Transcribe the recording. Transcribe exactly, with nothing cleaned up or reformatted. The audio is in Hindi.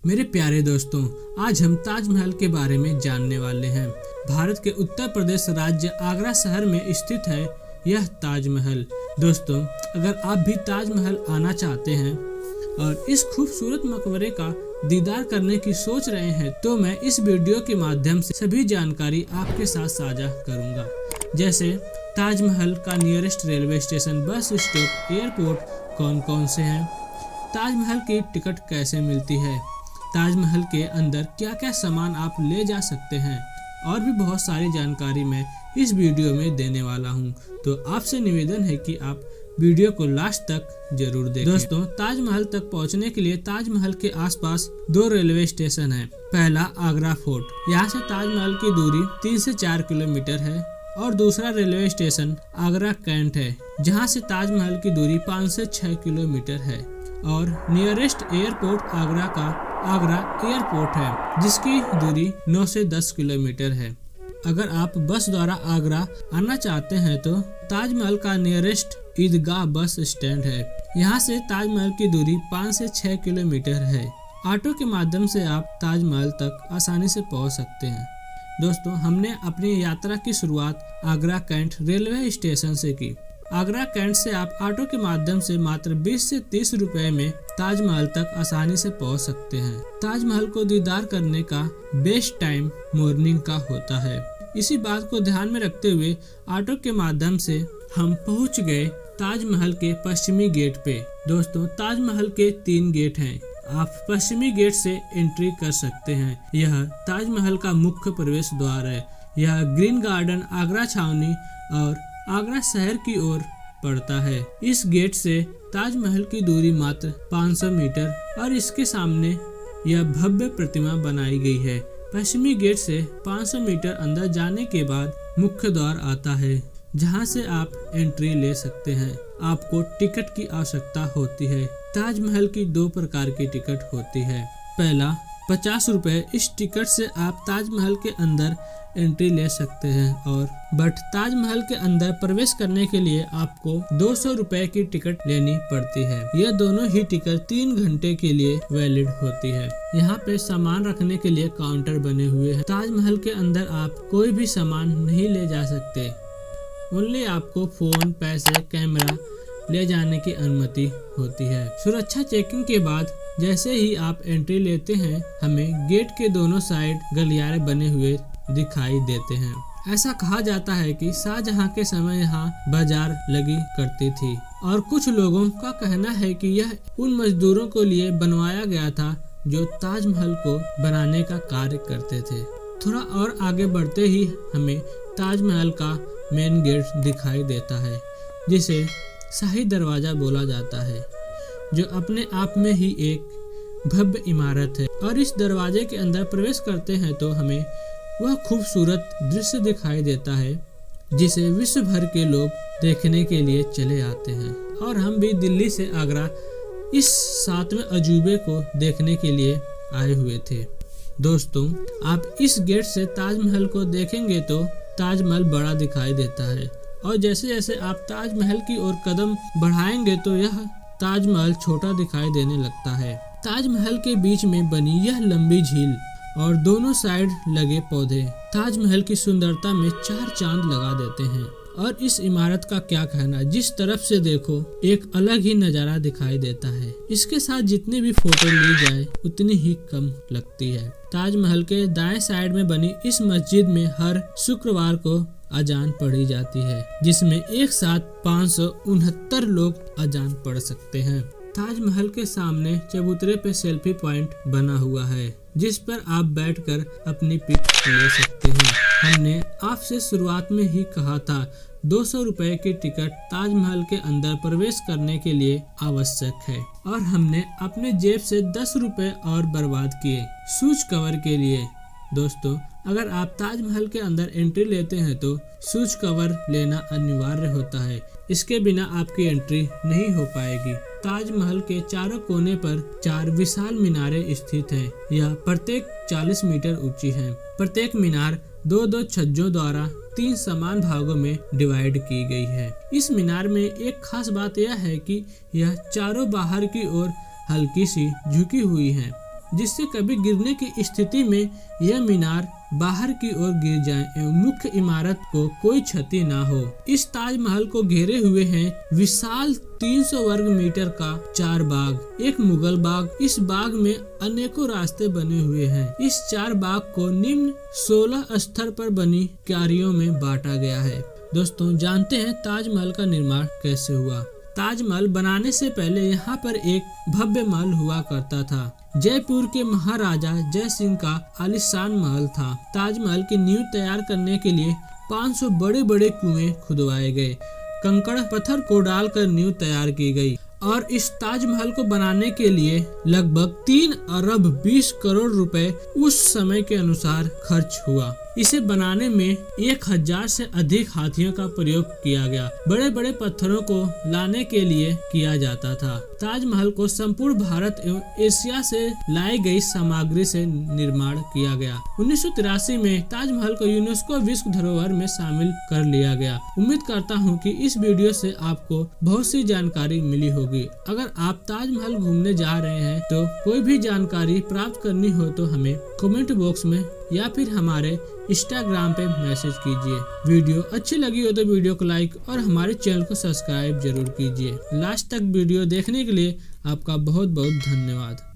मेरे प्यारे दोस्तों, आज हम ताजमहल के बारे में जानने वाले हैं। भारत के उत्तर प्रदेश राज्य आगरा शहर में स्थित है यह ताजमहल। दोस्तों, अगर आप भी ताजमहल आना चाहते हैं और इस खूबसूरत मकबरे का दीदार करने की सोच रहे हैं तो मैं इस वीडियो के माध्यम से सभी जानकारी आपके साथ साझा करूंगा। जैसे ताजमहल का nearest railway station, bus stop, airport कौन कौन से हैं, ताजमहल की टिकट कैसे मिलती है, ताजमहल के अंदर क्या क्या सामान आप ले जा सकते हैं, और भी बहुत सारी जानकारी मैं इस वीडियो में देने वाला हूं। तो आपसे निवेदन है कि आप वीडियो को लास्ट तक जरूर देखें। दोस्तों, ताजमहल तक पहुंचने के लिए ताजमहल के आसपास दो रेलवे स्टेशन हैं। पहला आगरा फोर्ट, यहाँ से ताजमहल की दूरी तीन से चार किलोमीटर है, और दूसरा रेलवे स्टेशन आगरा कैंट है, जहाँ से ताजमहल की दूरी पाँच से छह किलोमीटर है। और नियरेस्ट एयरपोर्ट आगरा का आगरा एयरपोर्ट है, जिसकी दूरी नौ से दस किलोमीटर है। अगर आप बस द्वारा आगरा आना चाहते हैं तो ताजमहल का नियरेस्ट ईदगाह बस स्टैंड है, यहाँ से ताजमहल की दूरी पाँच से छह किलोमीटर है। ऑटो के माध्यम से आप ताजमहल तक आसानी से पहुँच सकते हैं। दोस्तों, हमने अपनी यात्रा की शुरुआत आगरा कैंट रेलवे स्टेशन से की। आगरा कैंट से आप ऑटो के माध्यम से मात्र बीस से तीस रुपए में ताजमहल तक आसानी से पहुंच सकते हैं। ताजमहल को दीदार करने का बेस्ट टाइम मॉर्निंग का होता है। इसी बात को ध्यान में रखते हुए ऑटो के माध्यम से हम पहुंच गए ताजमहल के पश्चिमी गेट पे। दोस्तों, ताजमहल के तीन गेट हैं। आप पश्चिमी गेट से एंट्री कर सकते हैं। यह ताजमहल का मुख्य प्रवेश द्वार है। यह ग्रीन गार्डन, आगरा छावनी और आगरा शहर की ओर पड़ता है। इस गेट से ताजमहल की दूरी मात्र पाँच सौ मीटर और इसके सामने यह भव्य प्रतिमा बनाई गई है। पश्चिमी गेट से पाँच सौ मीटर अंदर जाने के बाद मुख्य द्वार आता है, जहां से आप एंट्री ले सकते हैं। आपको टिकट की आवश्यकता होती है। ताजमहल की दो प्रकार की टिकट होती है। पहला पचास रुपए, इस टिकट से आप ताजमहल के अंदर एंट्री ले सकते हैं, और बट ताजमहल के अंदर प्रवेश करने के लिए आपको दो सौ रुपए की टिकट लेनी पड़ती है। यह दोनों ही टिकट तीन घंटे के लिए वैलिड होती है। यहाँ पे सामान रखने के लिए काउंटर बने हुए हैं। ताजमहल के अंदर आप कोई भी सामान नहीं ले जा सकते। ओनली आपको फोन, पैसे, कैमरा ले जाने की अनुमति होती है। सुरक्षा चेकिंग के बाद जैसे ही आप एंट्री लेते हैं, हमें गेट के दोनों साइड गलियारे बने हुए दिखाई देते हैं। ऐसा कहा जाता है कि शाहजहां के समय यहाँ बाजार लगी करती थी, और कुछ लोगों का कहना है कि यह उन मजदूरों को लिए बनवाया गया था जो ताजमहल को बनाने का कार्य करते थे। थोड़ा और आगे बढ़ते ही हमें ताजमहल का मेन गेट दिखाई देता है, जिसे शाही दरवाजा बोला जाता है, जो अपने आप में ही एक भव्य इमारत है। और इस दरवाजे के अंदर प्रवेश करते हैं तो हमें वह खूबसूरत दृश्य दिखाई देता है, जिसे विश्व भर के लोग देखने के लिए चले आते हैं। और हम भी दिल्ली से आगरा इस सातवें अजूबे को देखने के लिए आए हुए थे। दोस्तों, आप इस गेट से ताजमहल को देखेंगे तो ताजमहल बड़ा दिखाई देता है, और जैसे जैसे आप ताजमहल की ओर कदम बढ़ाएंगे तो यह ताजमहल छोटा दिखाई देने लगता है। ताजमहल के बीच में बनी यह लंबी झील और दोनों साइड लगे पौधे ताजमहल की सुंदरता में चार चांद लगा देते हैं। और इस इमारत का क्या कहना, जिस तरफ से देखो एक अलग ही नजारा दिखाई देता है। इसके साथ जितनी भी फोटो ली जाए उतनी ही कम लगती है। ताजमहल के दाएं साइड में बनी इस मस्जिद में हर शुक्रवार को अजान पढ़ी जाती है, जिसमें एक साथ पाँच सौ उनहत्तर लोग अजान पढ़ सकते हैं। ताजमहल के सामने चबूतरे पे सेल्फी पॉइंट बना हुआ है, जिस पर आप बैठकर अपनी पिक ले सकते हैं। हमने आपसे शुरुआत में ही कहा था, दो सौ रुपए की टिकट ताजमहल के अंदर प्रवेश करने के लिए आवश्यक है, और हमने अपने जेब से दस रुपए और बर्बाद किए शूज कवर के लिए। दोस्तों, अगर आप ताजमहल के अंदर एंट्री लेते हैं तो शूज कवर लेना अनिवार्य होता है। इसके बिना आपकी एंट्री नहीं हो पाएगी। ताजमहल के चारों कोने पर चार विशाल मीनारें स्थित हैं। यह प्रत्येक चालीस मीटर ऊंची है। प्रत्येक मीनार दो दो छज्जों द्वारा तीन समान भागों में डिवाइड की गई है। इस मीनार में एक खास बात यह है कि यह चारों बाहर की ओर हल्की सी झुकी हुई है। जिससे कभी गिरने की स्थिति में यह मीनार बाहर की ओर गिर जाए एवं मुख्य इमारत को कोई क्षति ना हो। इस ताजमहल को घेरे हुए हैं विशाल तीन सौ वर्ग मीटर का चार बाग, एक मुगल बाग। इस बाग में अनेकों रास्ते बने हुए हैं। इस चार बाग को निम्न सोलह स्तर पर बनी क्यारियों में बांटा गया है। दोस्तों, जानते हैं ताजमहल का निर्माण कैसे हुआ। ताजमहल बनाने से पहले यहाँ पर एक भव्य महल हुआ करता था। जयपुर के महाराजा जय सिंह का आलीशान महल था। ताजमहल की नींव तैयार करने के लिए पाँच सौ बड़े बड़े कुएं खुदवाए गए। कंकड़ पत्थर को डालकर नींव तैयार की गई और इस ताजमहल को बनाने के लिए लगभग तीन अरब बीस करोड़ रुपए उस समय के अनुसार खर्च हुआ। इसे बनाने में एक हजार से अधिक हाथियों का प्रयोग किया गया। बड़े बड़े पत्थरों को लाने के लिए किया जाता था। ताजमहल को संपूर्ण भारत एवं एशिया से लाई गई सामग्री से निर्माण किया गया। उन्नीस सौ तिरासी में ताजमहल को यूनेस्को विश्व धरोहर में शामिल कर लिया गया। उम्मीद करता हूँ कि इस वीडियो से आपको बहुत सी जानकारी मिली होगी। अगर आप ताजमहल घूमने जा रहे हैं तो कोई भी जानकारी प्राप्त करनी हो तो हमें कमेंट बॉक्स में या फिर हमारे इंस्टाग्राम पे मैसेज कीजिए। वीडियो अच्छी लगी हो तो वीडियो को लाइक और हमारे चैनल को सब्सक्राइब जरूर कीजिए। लास्ट तक वीडियो देखने के लिए आपका बहुत बहुत धन्यवाद।